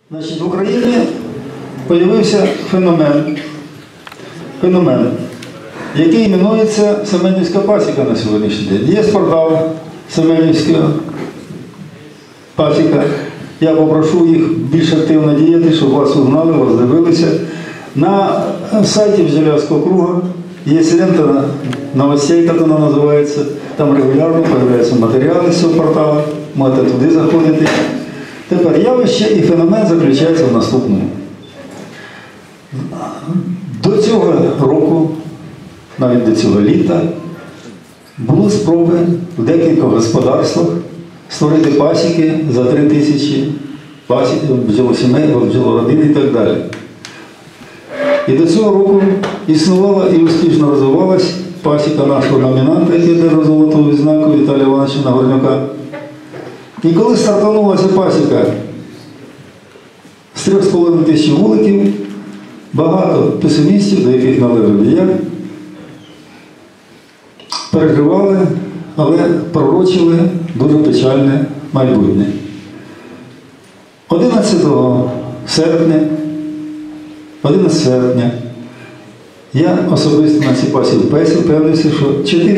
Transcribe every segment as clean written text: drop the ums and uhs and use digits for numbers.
Значить, в Україні з'явився феномен, який іменується Семенівська пасіка на сьогоднішній день. Є портал Семенівська пасіка. Я попрошу їх більш активно діяти, щоб вас узнали, вас дивилися. На сайті Бджолярського круга є лента новостей, як вона називається. Там регулярно з'являються матеріали з цього порталу. Можете туди заходити. Тепер явище і феномен заключається в наступному. До цього року, навіть до цього літа, були спроби в декількох господарствах створити пасіки за 3000 пасік, бджолосімей, бджолородин і так далі. І до цього року існувала і успішно розвивалась пасіка нашого номінанта, який держав золотого відзнаку Віталія Івановича Нагорняка. І коли стартанулася пасіка з 3500 вуликів, багато песимістів, до яких належав і я, переживали, але пророчили дуже печальне майбутнє. 11 серпня я особисто на цій пасіці впевнився, що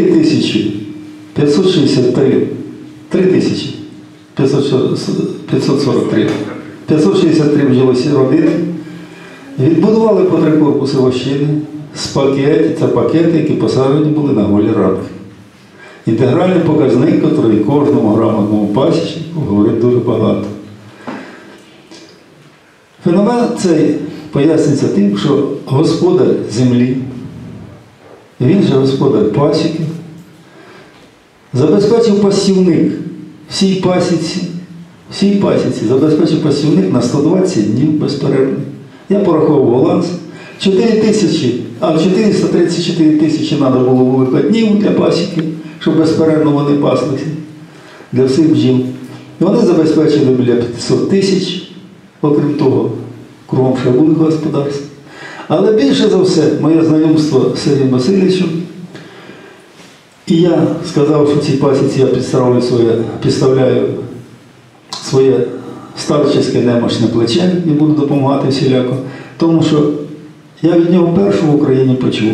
563 бджолородини відбудували по 3 корпуси вощини з пакетів, це пакети, які посаджені були на голі рамки. Інтегральний показник, який кожному грамотному пасічнику говорить дуже багато. Феномен цей пояснюється тим, що господар землі, він же господар пасіки, забезпечив пасівник всій пасіці забезпечив пасівник на 120 днів безперервно. Я порахував баланс. 434 тисячі треба було вулика днів для пасіки, щоб безперервно вони паслися для всіх бджіл. І вони забезпечили біля 500 тисяч, окрім того, кругом ще були господарства. Але більше за все, моє знайомство з Сергієм Васильовичем, і я сказав, що цій пасіці я підставляю своє старчеське немощне плече і буду допомагати всіляко, тому що я від нього першу в Україні почув,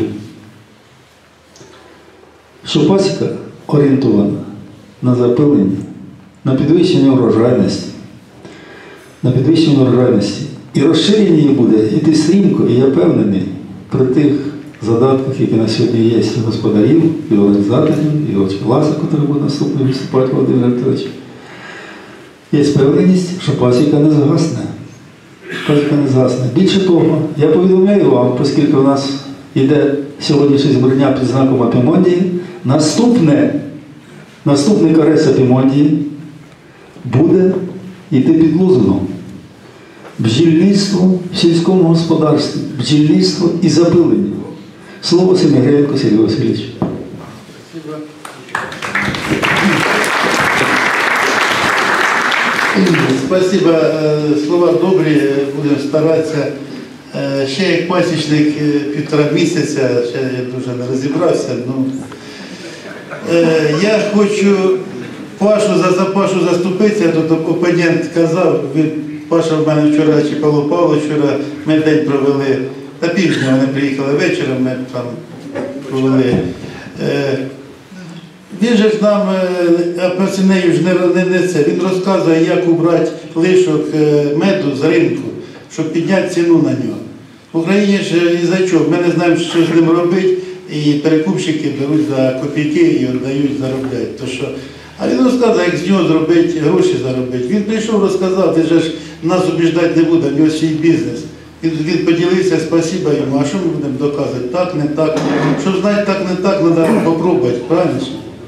що пасіка орієнтована на запилення, на підвищення врожайності, І розширення її буде йти стрімко, і я впевнений при тих задатках, які на сьогодні є у господарів, і організаторів, і Власа, який буде наступний виступати, Володимир Вікторович. Є впевненість, що пасіка не згасне. Більше того, я повідомляю вам, оскільки у нас йде сьогоднішнє збрання під знаком Апімондії, наступний карець Апімондії буде йти під лозунгом бджільництво в сільському господарстві, бджільництво і запилення. Слово Семігренко Сергій Васильович. Спасибо. Слова добрі, будемо старатися. Ще як пасічник 1,5 місяця, ще я дуже не розібрався. Я хочу за Пашу заступитися. Тут опонент казав, Паша в мене вчора, чи Павло Павлович вчора, ми день провели, та півдня вони приїхали вечором, ми там провели. Він же ж нам, апельсинею ж не це, він розказує, як убрати лишок меду з ринку, щоб підняти ціну на нього. В Україні ж із-за чого, ми не знаємо, що з ним робити, і перекупщики беруть за копійки і віддають, заробляють. А він розказує, як з нього зробити, гроші заробити. Він прийшов, розказав, він же ж нас убіждати не буде, в нього свій бізнес. Він поділився, спасибо йому, а що ми будемо доказувати? Так, не так. Щоб знати так, не так, треба попробувати, правильно?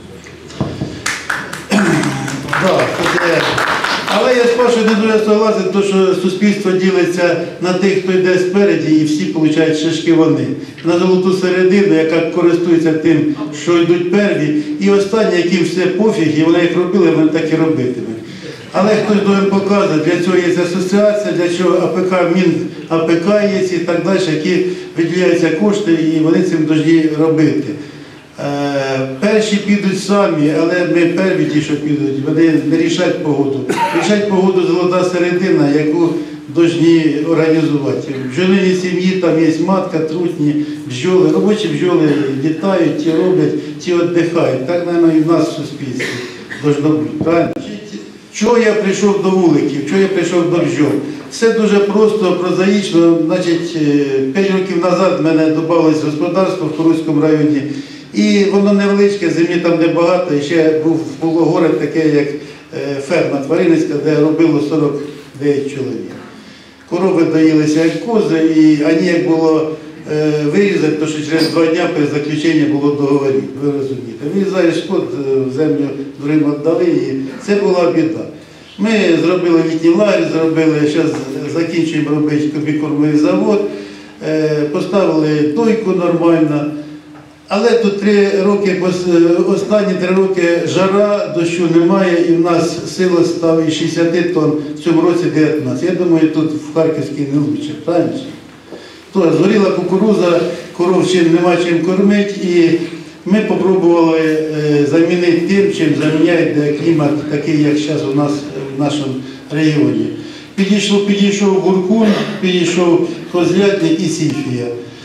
Але я з Пашою не дуже согласен, тому що суспільство ділиться на тих, хто йде спереді, і всі отримують шишки вони. На золоту середину, яка користується тим, що йдуть перві, і останні, яким все пофіг, і вони як робили, вони так і робитимуть. Але хтось повинен показувати, для цього є асоціація, для чого АПК, АПК є і так далі, які виділяються кошти, і вони цим повинні робити. Перші підуть самі, але ми перві ті, що підуть, вони не рішать погоду. Рішать погоду золота середина, яку повинні організувати. В бджолиній сім'ї там є матка, трутні, бджоли, робочі бджоли літають, ті роблять, ті віддихають. Так, мабуть, і в нас в суспільстві повинно бути. Правильно? Чого я прийшов до вуликів, чого я прийшов до бджол? Все дуже просто, прозаїчно. Значить, 5 років назад в мене додавалось господарство в Коруському районі. І воно невеличке, землі там небагато. І ще було горе таке, як ферма тваринницька, де робило 49 чоловік. Корови доїлися як кози, і ані як було вирізати, то що через 2 дні при заключенні було договорів. Ви розумієте. Вирізаєш кот, землю другим віддали, і це була біда. Ми зробили літній лагерь, зараз закінчуємо робити комбікормовий завод, поставили дойку нормально. Але тут 3 роки, останні 3 роки жара, дощу немає, і в нас сила став із 60 тонн, в цьому році 19. Я думаю, тут в Харківській не лучше, правильно? То згоріла кукурудза, коров чим нема чим кормити, і ми спробували замінити тим, чим заміняють клімат такий, як зараз у нас в нашому регіоні. Підійшов буркун, підійшов козлятник і сільфія.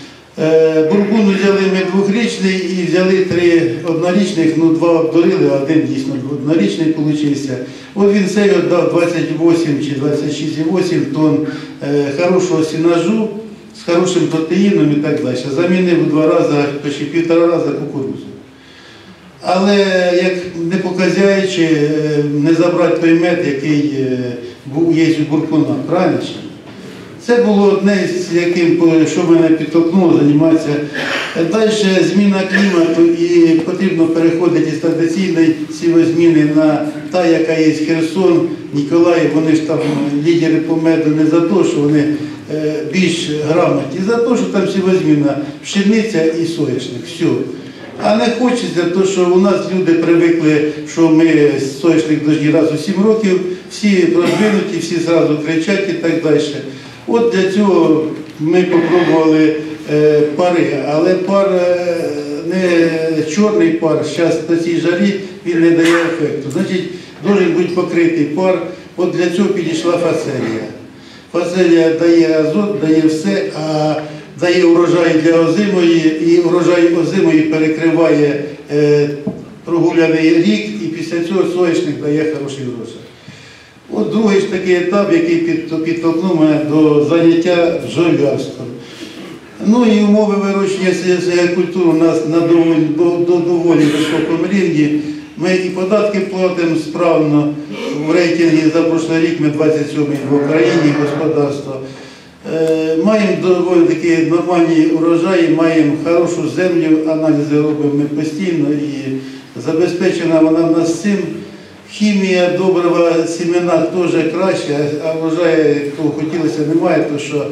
Буркун взяли ми 2-річний і взяли 3 однорічних, 2 обдурили, а 1 дійсно однорічний получився. От він цей віддав 28 чи 26,8 тонн хорошого сінажу з хорошим протеїном і так далі. Замінив у 2 рази, почти 1,5 рази кукурудзу. Але як не показуючи, не забрати той мед, який є у буркуна, правильно? Це було одне з яким, що мене підтолкнуло займатися. Далі зміна клімату і потрібно переходити із традиційної сівозміни на та, яка є Херсон, Ніколаїв. Вони ж там лідери по меду не за те, що вони більш грамотні, за те, що там сівозміна пшениця і соняшник. Все. А не хочеться, тому що у нас люди привикли, що ми соняшник повинні раз у 7 років, всі роздвинуті, всі одразу кричать і так далі. От для цього ми спробували пари, але пар, не чорний пар, зараз на цій жарі він не дає ефекту. Значить, має бути покритий пар, от для цього підійшла фацелія. Фацелія дає азот, дає все, а дає урожай для озимої, і урожай озимої перекриває прогуляний рік, і після цього соняшник дає хороший урожай. От другий ж такий етап, який підтолкнув мене до заняття бджолярством. Ну і умови вирощення цієї культури у нас на доволі високому рівні. Ми і податки платимо справно. В рейтингі за прошлий рік ми 27-й в Україні господарство. Маємо доволі такі нормальні урожаї, маємо хорошу землю, аналізи робимо ми постійно і забезпечена вона в нас цим. Хімія, добрива, сімена теж краще, а врожаю, як хотілося, немає, тому що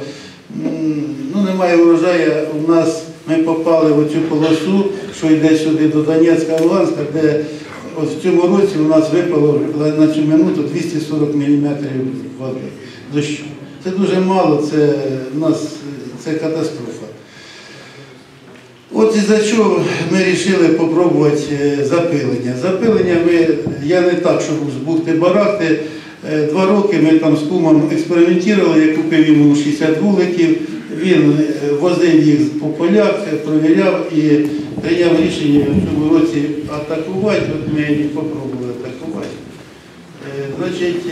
немає врожаю. У нас ми попали в цю полосу, що йде сюди до Донецька, Луганська, де от в цьому році у нас випало на цю минуту 240 мм води, дощу. Це дуже мало, це у нас це катастрофа. От із-за чого ми вирішили спробувати запилення. Запилення я не так, щоб з бухти-барахти. 2 роки ми там з кумом експериментували, я купив йому 60 вуликів, він возив їх по полях, провіряв і прийняв рішення в цьому році атакувати. От ми їх спробували атакувати. Значить,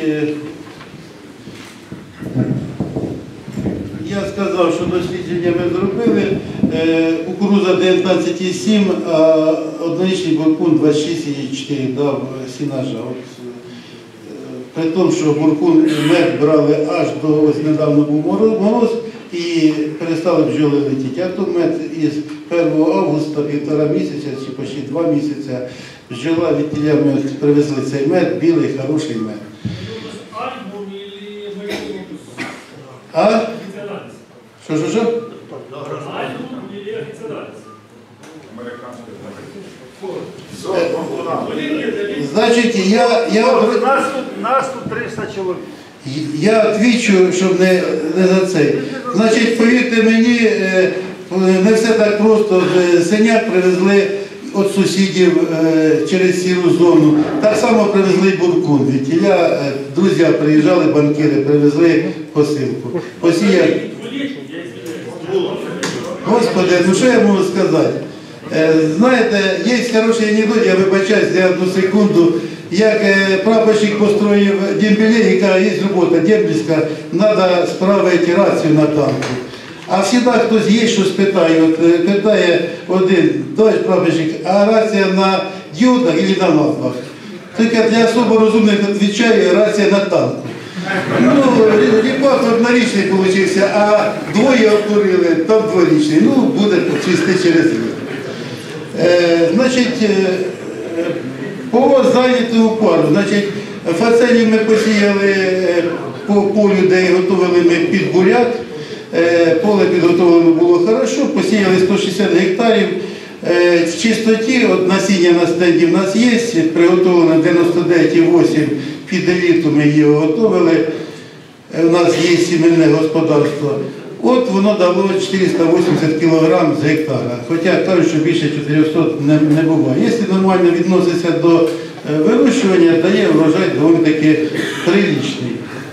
я сказав, що дослідження ми зробили, кукурудза 19,7, а однорічний буркун 26,4 дав сінажа. При тому, що буркун і мед брали аж до, ось недавно був мороз і перестали бджоли летіти. А то мед із 1 августа, 1,5 місяця чи почти 2 місяці бджола від тіля ми привезли цей мед, білий, хороший мед. А? Що? Значить, Нас тут 300 чоловік. Я відвічу, щоб не за цей. Значить, повірте мені, не все так просто. Синяк привезли від сусідів через сіру зону. Так само привезли буркун. Друзі приїжджали, банкіри привезли посилку. Посіяв. Господи, ну що я можу сказати? Знаєте, є хороший анекдот, я вибачаюсь за одну секунду, як прапорщик построїв дембелей, яка є робота дембельська, треба справити рацію на танку. А завжди хтось є, що спитає, от, питає один, товариш прапорщик, а рація на діодах або на лампах? Тільки для особо розумних відповідає, рація на танку. Ну, ріпак однорічний вийшов, а двоє обтурили, там дворічний. Ну, буде чисти через рік. Значить, по зайнятому пару. Значить, фацелів ми посіяли по полю, де готували ми під буряк. Поле підготовлено було хорошо, посіяли 160 гектарів. В чистоті, от насіння на стенді в нас є, приготовлено 99,8 під еліту, ми її готували. У нас є сімейне господарство. От воно дало 480 кг з гектара. Хоча кажуть, що більше 400 не буває. Якщо нормально відноситься до вирощування, дає врожай доволі таки приличний.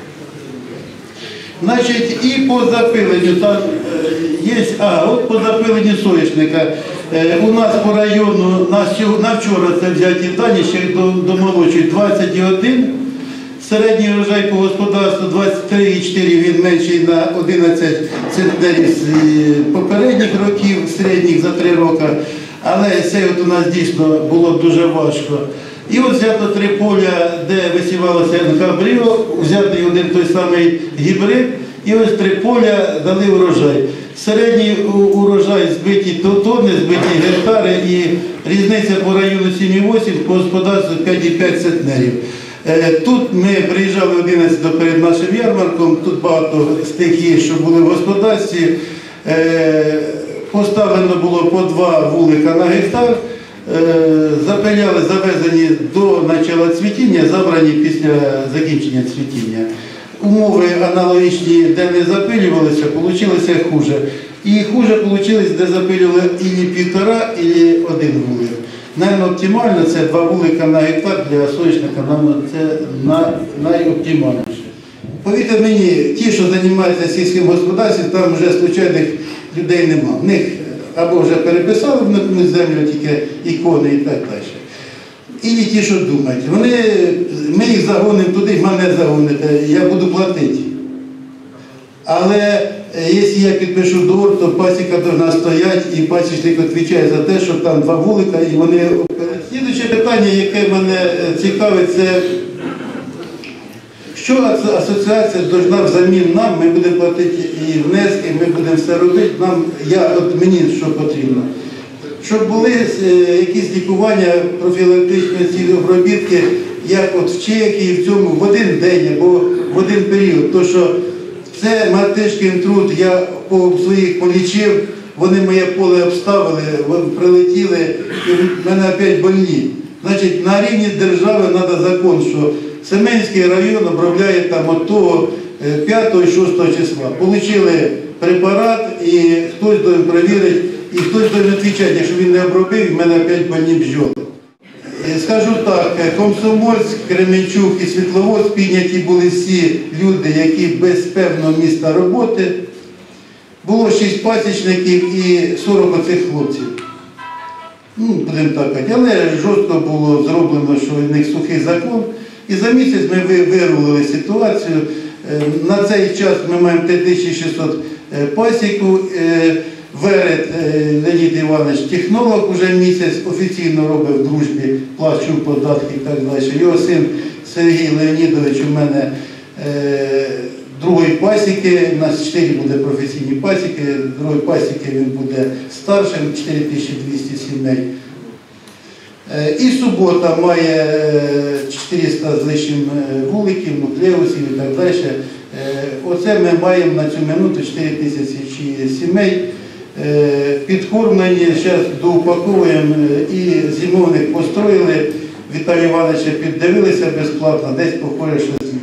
Значить, і по запиленню там є, от по запиленню соняшника. У нас по району, на вчора це взяті дані, ще домолочують 20,1. Середній врожай по господарству 23,4, він менший на 11 центнерів з попередніх років, середніх за 3 роки. Але це от у нас дійсно було дуже важко. І от взято 3 поля, де висівалося НК-Бріо, взятий один той самий гібрид, і ось 3 поля дали урожай. Середній урожай збиті тонни, збиті гектари, і різниця по району 7,8, по господарству 5,5 центнерів. Тут ми приїжджали 11 перед нашим ярмарком, тут багато з тих є, що були в господарстві. Поставлено було по 2 вулика на гектар, запиляли, завезені до початку цвітіння, забрані після закінчення цвітіння. Умови аналогічні, де не запилювалися, вийшло хуже. І хуже вийшло, де запилювали і 1,5, і 1 вулик. Наверно, оптимально це 2 вулика на гектар для соняшника, це найоптимальніше. Повірте мені, ті, що займаються сільським господарством, там вже случайних людей нема. В них або вже переписали в землю тільки ікони і так далі. І ті, що думають. Ми їх загонимо туди, мене загоните, я буду платити. Але якщо я підпишу договір, то пасіка повинна стояти і пасічник відповідає за те, що там 2 вулика і вони... Слідуюче питання, яке мене цікавить, це що асоціація повинна взамін нам, ми будемо платити і внески, ми будемо все робити, мені що потрібно. Щоб були якісь лікування, профілактичні ці обробітки, як от в Чехії, в цьому, в один день або в один період. То, що це мартишкин труд, я по своїх полічив, вони моє поле обставили, прилетіли, і в мене опять больні. Значить, на рівні держави треба закон, що Семенський район обробляє там от того 5-6 числа. Получили препарат, і хтось повинен перевірити, і хтось повинен відповідати, якщо він не обробив, в мене опять больні бджоли. Скажу так, Комсомольськ, Кременчук і Світловодськ підняті були всі люди, які без певного місця роботи. Було 6 пасічників і 40 оцих хлопців. Будемо так казати. Але жорстко було зроблено, що в них сухий закон. І за місяць ми вирулили ситуацію. На цей час ми маємо 3600 пасіку. Верет Леонід Іванович, технолог, уже місяць офіційно робить в дружбі, плачу податки і так далі. Його син Сергій Леонідович у мене другої пасіки, у нас 4 буде професійні пасіки, другої пасіки він буде старшим, 4200 сімей. І субота має 400 з лишнім вуликів, нуклеусів і так далі. Оце ми маємо на цю минуту 4000 сімей. Підкормлені, зараз доупаковуємо і зимовник построїли. Віталія Івановича піддивилися безплатно, десь похоже щось